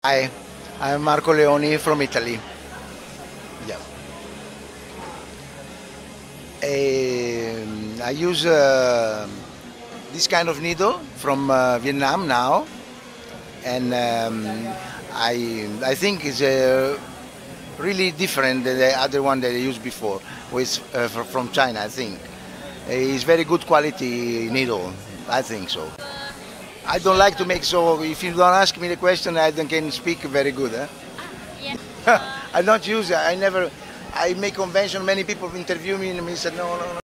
Hi, I'm Marco Leoni from Italy. Yeah. I use this kind of needle from Vietnam now, and I think it's really different than the other one that I used before, with from China. I think it's very good quality needle. I think so. I don't like to make so. If you don't ask me the question, I don't can speak very good. I don't use it. I never. I make convention. Many people interview me and me said no, no, no.